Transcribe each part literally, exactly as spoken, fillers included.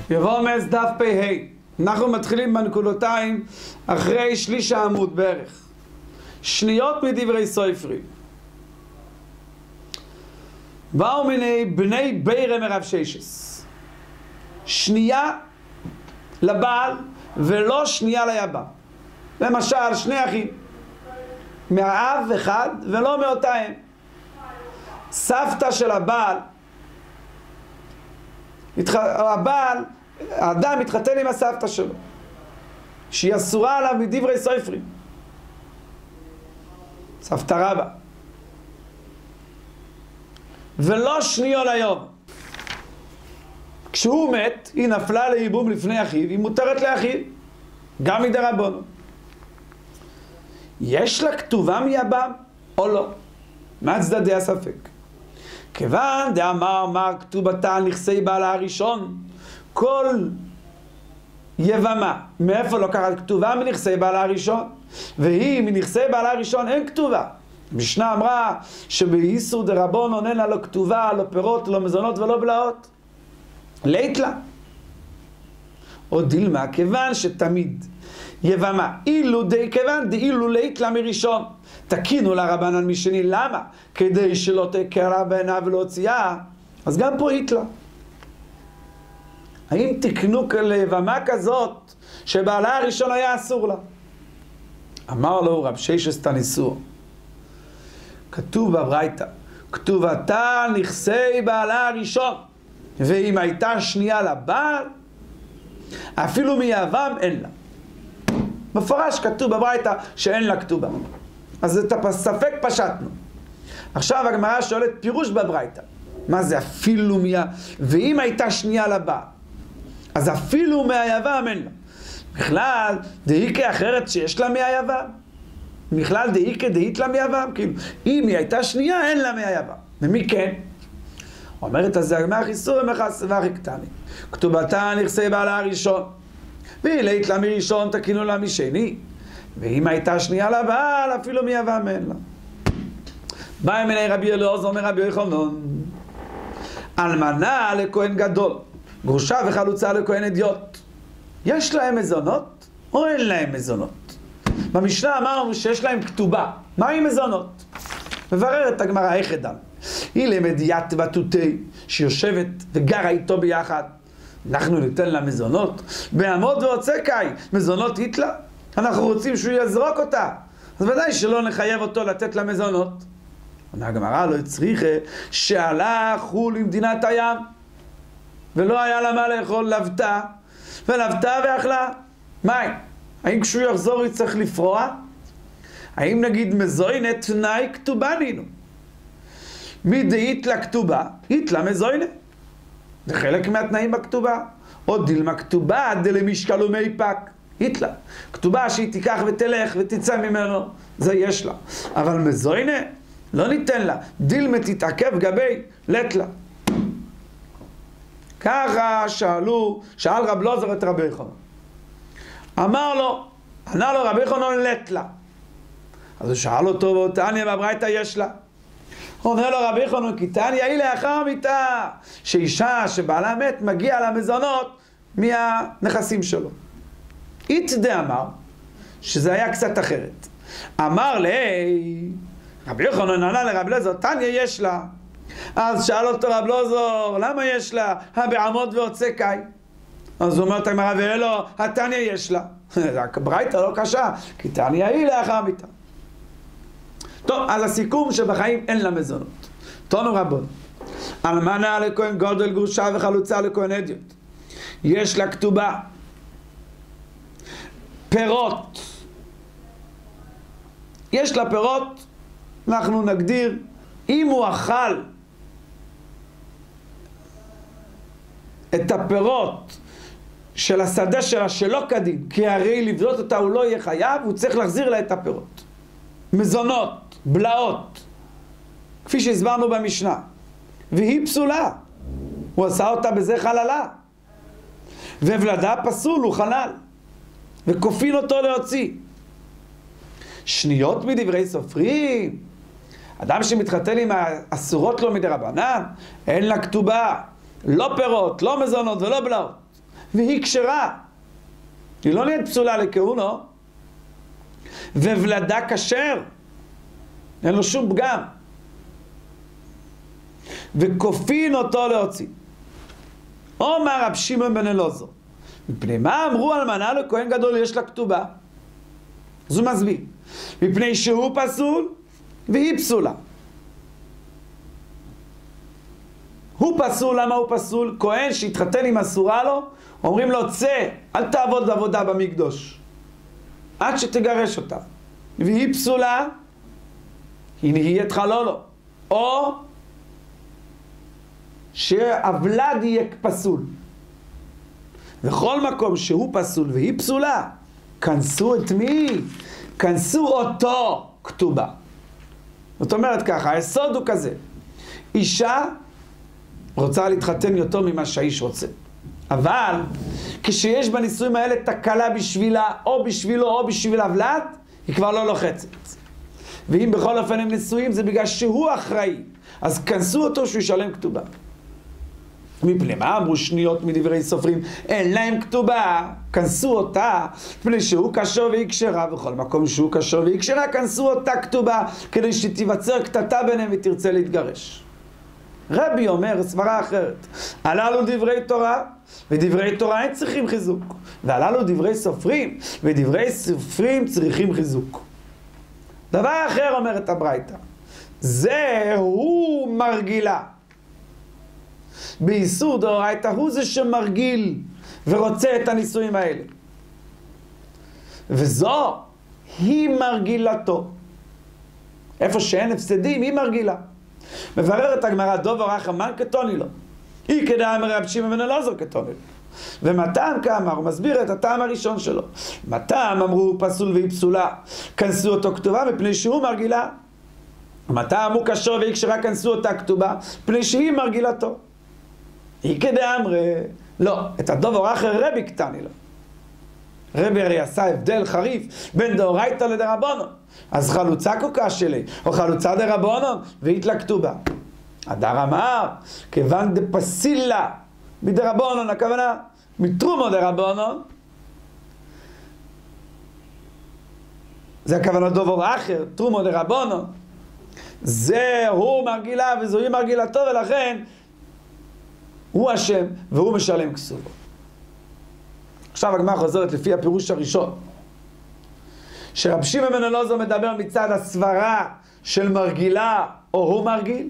יבוא מס דף פ"ה. אנחנו מתחילים בנקודותיים אחרי שליש העמוד בערך. שניות מדברי סופרים. באו מיני בני בירם מרב ששס. שנייה לבעל ולא שנייה ליבם. למשל שני אחים מהאב אחד ולא מאותה אם. סבתא של הבעל, הבעל, האדם מתחתן עם הסבתא שלו, שהיא אסורה עליו מדברי סופרים, סבתא רבא, ולא שניו ליום. כשהוא מת, היא נפלה לייבום לפני אחיו, היא מותרת לאחיו, גם מדרבנן. יש לה כתובה מיבם או לא? מה צדדי הספק? כיוון דאמר מר כתובתה על נכסי בעלה הראשון, כל יבמה, מאיפה לוקחת כתובה? מנכסי בעלה הראשון, והיא מנכסי בעלה הראשון אין כתובה. המשנה אמרה שבאיסור דרבנן אין לה לא כתובה, לא פירות, לא מזונות ולא בלעות. לית לה. או דילמה, כיוון שתמיד יבמה, אילו די כיוון דאילו לית לה מראשון, תקינו לה רבנן משני. למה? כדי שלא תקרא בעיניו ולהוציאה. אז גם פה היתלה. האם תקנו ליבמה כזאת שבעלה הראשון היה אסור לה? אמר לו רב ששס תניסור, כתוב בברייתא, כתובתה נכסי בעלה הראשון, ואם הייתה שנייה לבעל, אפילו מיבם אין לה. מפורש כתוב בברייתא שאין לה כתובה. אז את הספק פשטנו. עכשיו הגמרא שואלת פירוש בברייתא. מה זה אפילו מיה? ואם הייתה שנייה לבעל, אז אפילו מהיבם אין לה. בכלל דאיקה אחרת שיש לה מהיבם. בכלל דאיקה דאית לה מהיבם. כאילו, אם היא הייתה שנייה אין לה מהיבם. ומי כן? אומרת אז הגמרא חיסור ומחס ואחי קטני. כתובתה נכסי בעלה הראשון, והיא לית לה מראשון תקינו לה משני, ואם הייתה שנייה לבעל אפילו מיבם אין לה. בא אמיני רבי אלעזר אומר רבי יוחנן, אלמנה לכהן גדול, גרושה וחלוצה לכהן אדיוט, יש להם מזונות או אין להם מזונות? במשנה אמרנו שיש להם כתובה. מה עם מזונות? מבררת הגמרא איך אדם. היא למדיית בתותי שיושבת וגרה איתו ביחד, אנחנו ניתן לה מזונות? בעמוד ועוצקאי מזונות היתלה? אנחנו רוצים שהוא יזרוק אותה, אז ודאי שלא נחייב אותו לתת לה מזונות. עונה הגמרא לא צריכה, שהלך הוא למדינת הים ולא היה לה מה לאכול, לבתה ולבתה ואכלה. מה? האם כשהוא יחזור היא צריך לפרוע? האם נגיד מזוינה תנאי כתובה נינו? מי דאית לה כתובה? אית לה מזוינה. זה חלק מהתנאים בכתובה. או דילמה כתובה דלמשקל ומי פק. אית לה. כתובה שהיא תיקח ותלך ותצא ממנו. זה יש לה. אבל מזוינה לא ניתן לה. דילמה תתעכב גבי לת לה. ככה שאלו, שאל רב אלעזר את רבי יוחנן. אמר לו, ענה לו רבי יוחנן לת לה. אז הוא שאל אותו, תניא בברייתא יש לה. אומר לו רבי יוחנן, כי תניא היא לאחר מיתה, שאישה שבעלה מת מגיע למזונות מהנכסים שלו. אית דאמר, שזה היה קצת אחרת. אמר לי, רבי יוחנן ענה לרב אלעזר, תניא יש לה. אז שאל אותו רב אלעזר, למה יש לה? הבעמוד ועוצקאי. אז הוא אומר את הגמרא, ואלו, התניא יש לה. ברייתא לא קשה, כי תניא היא לאחר מיתה. טוב, אז הסיכום שבחיים אין לה מזונות. תנו רבון, אלמנה לכהן גודל, גרושה וחלוצה לכהן אדיוט, יש לה כתובה. פירות, יש לה פירות, אנחנו נגדיר, אם הוא אכל את הפירות של השדה שלה שלא כדין, כי הרי לבדות אותה הוא לא יהיה חייב, הוא צריך להחזיר לה את הפירות. מזונות, בלעות, כפי שהסברנו במשנה, והיא פסולה, הוא עשה אותה בזה חללה, ובלדה פסול, הוא חלל, וכופין אותו להוציא. שניות מדברי סופרים, אדם שמתחתן עם האסורות לו מדרבנן, אין לה כתובה, לא פירות, לא מזונות ולא בלעות, והיא כשרה. היא לא נהיית פסולה לכהונו. וולדה כשר. אין לו שום פגם. וכופין אותו להוציא. אומר רב שמעון בן אלעזר, מפני מה אמרו אלמנה לכהן גדול יש לה כתובה? אז הוא מסביר. מפני שהוא פסול והיא פסולה. הוא פסול, למה הוא פסול? כהן שהתחתן עם אסורה לו, אומרים לו צא, אל תעבוד עבודה במקדוש עד שתגרש אותה. והיא פסולה, היא נהיית חלולו. או שהוולד יהיה פסול. וכל מקום שהוא פסול והיא פסולה, כנסו את מי? כנסו אותו כתובה. זאת אומרת ככה, היסוד הוא כזה. אישה רוצה להתחתן יותר ממה שהאיש רוצה. אבל כשיש בנישואים האלה תקלה בשבילה, או בשבילו או בשביל הוולד, היא כבר לא לוחצת. ואם בכל אופן הם נישואים, זה בגלל שהוא אחראי. אז כנסו אותו שהוא ישלם כתובה. מפני מה אמרו שניות מדברי סופרים? אין להם כתובה, כנסו אותה, מפני שהוא קשר והיא כשרה, בכל מקום שהוא קשר והיא כשרה, כנסו אותה כתובה, כדי שתיווצר קטטה ביניהם ותרצה להתגרש. רבי אומר סברה אחרת, הללו דברי תורה, ודברי תורה אין צריכים חיזוק, והללו דברי סופרים, ודברי סופרים צריכים חיזוק. דבר אחר אומרת הברייתא, זה הוא מרגילה. באיסור דאורייתא הוא זה שמרגיל ורוצה את הנישואים האלה. וזו היא מרגילתו. איפה שאין הפסדים היא מרגילה. מבררת הגמרא דובר אחא מן קטוני לו. היא כדאמר רב שמעון בן אלעזר קטוני לו. ומטעם כאמר, הוא מסביר את הטעם הראשון שלו. מטעם אמרו פסול והיא פסולה, כנסו אותו כתובה מפני שהוא מרגילה. מטעם הוא קשר והיא כשרה, כנסו אותה כתובה מפני שהיא מרגילתו. היא כדאמר, לא, את הדובר אחר רבי קטני לו. רבי הרי עשה הבדל חריף בין דאורייתא לדרבנן. אז חלוצה קוקה שלי, או חלוצה דרבנן, והתלה כתובה. הדר אמר, כיוון דפסילה מדרבנן, הכוונה מתרומו דרבנן, זה הכוונה דובר אחר, תרומו דרבנן, זה הוא מרגילה וזוהי מרגילתו, ולכן הוא השם והוא משלם כסובו. עכשיו הגמרא חוזרת לפי הפירוש הראשון, שרב שמעון בן אלעזר מדבר מצד הסברה של מרגילה או הוא מרגיל,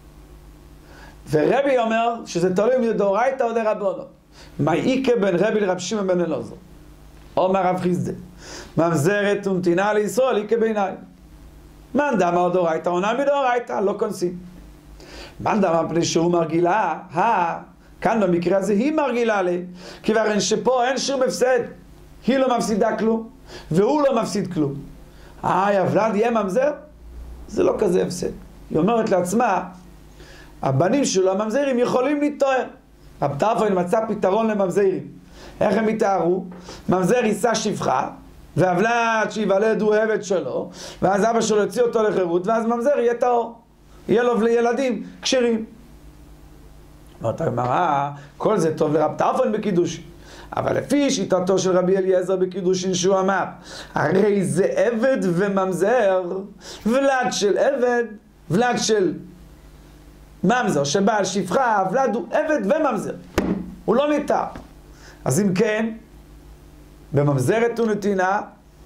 ורבי אומר שזה תלוי אם זה דאורייתא או דרבנן. מה איקה בין רבי לרב שמעון בן אלעזר? אומר רב חיסדא, ממזרת ונתינה לישראל איקה בעיניי. מאן דאמר דאורייתא עונה מדאורייתא, לא כונסים. מאן דאמר פני שהוא מרגילה, הא, כאן במקרה הזה היא מרגילה לי, כיוון שפה אין שום הפסד. היא לא מפסידה כלום, והוא לא מפסיד כלום. אה, הוולד יהיה ממזר? זה לא כזה הפסד. היא אומרת לעצמה, הבנים שלו הממזרים יכולים להתאר. רב טרפון מצא פתרון לממזרים. איך הם יתארו? ממזר יישא שפחה, והוולד שיוולד הוא עבד שלו, ואז אבא שלו יוציא אותו לחירות, ואז ממזר יהיה טהור. יהיה לו ילדים כשרים. אומרת הגמרא, כל זה טוב לרב טרפון בקידושין. אבל לפי שיטתו של רבי אליעזר בקידושין שהוא אמר, הרי זה עבד וממזר, ולד של עבד, ולד של ממזר שבעל שפחה, הוולד הוא עבד וממזר, הוא לא ניתר. אז אם כן, בממזרת ונתינה,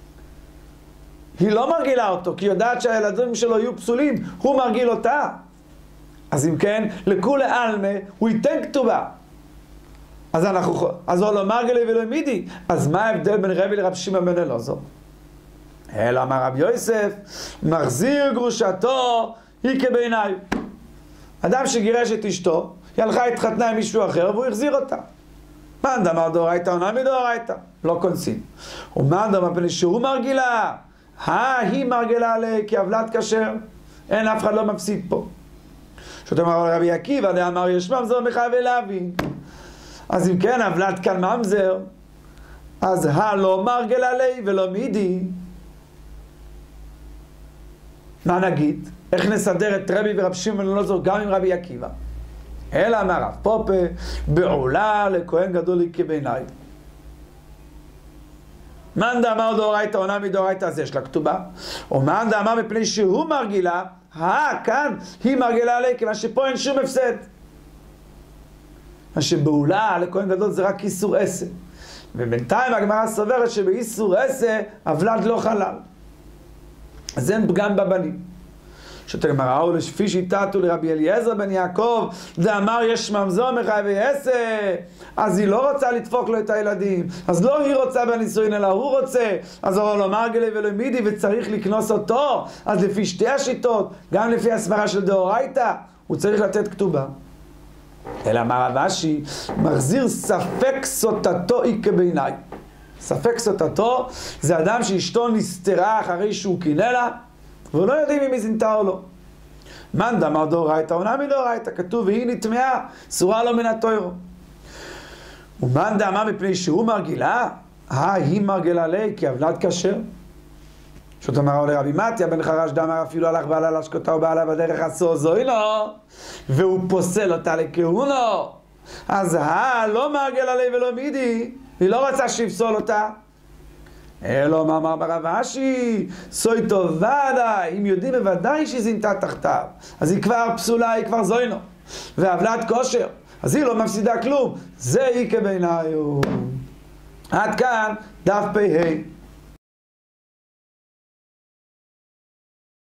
היא לא מרגילה אותו, כי היא יודעת שהילדים שלו יהיו פסולים, הוא מרגיל אותה. אז אם כן, לכולי עלמא, הוא ייתן כתובה. אז אנחנו, אז הוא לא מרגילי ולא מידי. אז מה ההבדל בין רבי לרב שמעון בן אלעזר? אלא אמר רבי יוסף, מחזיר גרושתו, היא כבעיניי. אדם שגירש את אשתו, היא הלכה התחתנה עם מישהו אחר, והוא החזיר אותה. מאן דאמר דאורייתא עונה מדאורייתא, לא כונסים. ומאן דאמר פני שהוא מרגילה, הא היא מרגילה לה, כי הוולד כשר, אין אף אחד לא מפסיד פה. זאת אומרת רבי עקיבא דאמר יש ממזר מחייב להבין. אז אם כן הוולד כאן ממזר, אז הלא מרגילה לה ולא מידי. מה נגיד? איך נסדר את רבי ורב שמעון בן אלעזר גם עם רבי עקיבא? אלא אמר רב פופה, בעולה לכהן גדול היא כבעיניי. מאן דאמר דאורייתא עונה מדאורייתא, אז יש לה כתובה. או מאן דאמר מפני שהוא מרגילה, אה, כאן היא מרגילה עליה, כיוון שפה אין שום הפסד. מה שבעולה לכהן גדול זה רק איסור עשה. ובינתיים הגמרא סוברת שבאיסור עשה הוולד לא חלל. אז אין פגם בבנים. שאת הגמרא, או לפי שיטתו לרבי אליעזר בן יעקב, דאמר יש ממזור מחייבי עשה, אז היא לא רוצה לדפוק לו את הילדים, אז לא היא רוצה בנישואין אלא הוא רוצה, אז הוא לא מרגלי ולא מידי וצריך לקנוס אותו, אז לפי שתי השיטות, גם לפי הסברה של דאורייתא, הוא צריך לתת כתובה. אלא אמר רב אשי, מחזיר ספק סוטתו היא כבעיניי. ספק סוטתו זה אדם שאשתו נסתרה אחרי שהוא קינא לה, ולא יודעים אם היא זינתה או לא. מאן דאמר דאורייתא עונה מדאורייתא, כתוב והיא נטמעה, אסורה לו מן התורה. ומאן דאמר מפני שהוא מרגילה, אה, היא מרגילה לי, כי הוולד כשר. זאת אמרה לרבי מתיה בן חרש דאמר אפילו הלך בעלה להשקותה ובעלה בדרך עשו זוינו, והוא פוסל אותה לכהונו. אז אה, לא מרגילה לי ולא מידי, היא לא רצה שיפסול אותה. אלו מה אמר ברב אשי, סוי טוב ודאי, אם יודעים בוודאי שהיא זינתה תחתיו, אז היא כבר פסולה, היא כבר זוינו, והוולד כושר, אז היא לא מפסידה כלום, זה היא כבעיניי. עד כאן דף פ"ה.